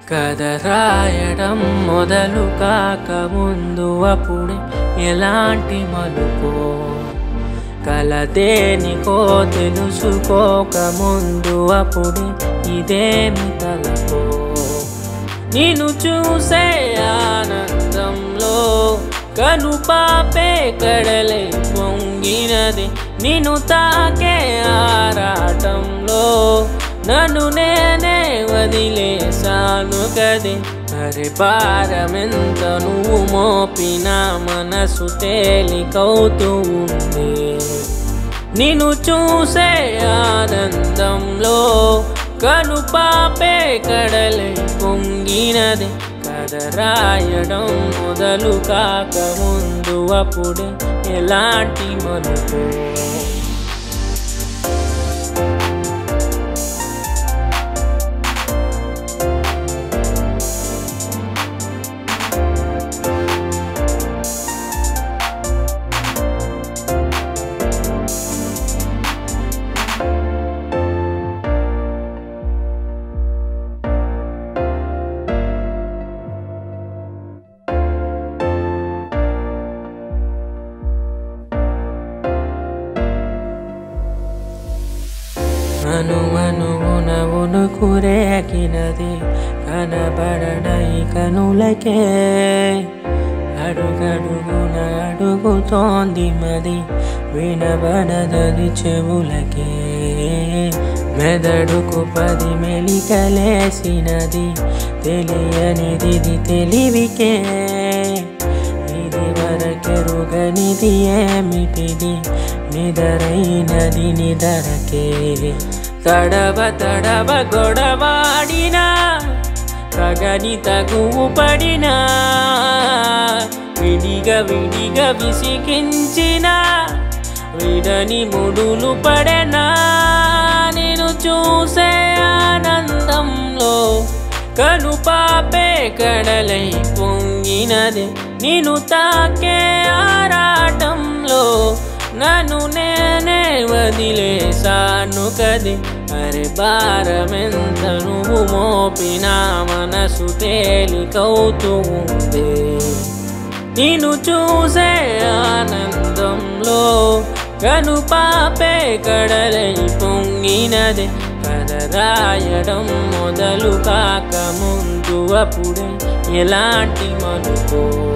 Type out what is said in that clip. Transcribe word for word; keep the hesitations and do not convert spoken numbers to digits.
కథ రాయడం మొదలు కాక ముందు అప్పుడే ఎలాంటి మలుపో, కల దేనికో తెలుసుకోక ముందు అప్పుడే ఇదేమి తలపో. నిన్ను చూసే ఆనందంలో కను పాపే కడలై పొంగినది, నిన్ను తాకే ఆరాటంలో నన్ను నేనే వదిలేసాను కదే. అరే భారమెంత నువ్వు మోపినా మనసు తేలికవుతూ ఉంది. నిన్ను చూసే ఆనందంలో కను పాపే కడలై పొంగినది. కథ రాయడం మొదలు కాక ముందు అప్పుడే ఎలాంటి మలుపు. అను అనువున ఉనుకు రేగినది కనబడనై కనులకే, అడుగడుగున అడుగుతోంది మది వినబడదది చెవులకే. మెదడుకు పది మెలికలేసినది తెలియనిది తెలివికే. ఇది వరకెరుగనిది ఏమిటిది నిదరైనది నిదరకే. తడవ తడవ గొడవాడినా తగని తగువు పడినా, విడిగా విడిగా విసిగించిన విడని ముడులు పడెనా. నేను చూసే ఆనందంలో కను పాపే కడలై పొంగినది, నిన్ను తాకే ఆరాటంలో నన్ను నేనే వదిలేసాను కదే. అరే భారమెంత నువ్వు మోపినా మనసు తేలికవుతూ ఉంది. నిన్ను చూసే ఆనందంలో కను పాపే కడలై పొంగినది. కథ రాయడం మొదలు కాక ముందు అప్పుడే ఎలాంటి మలుపో.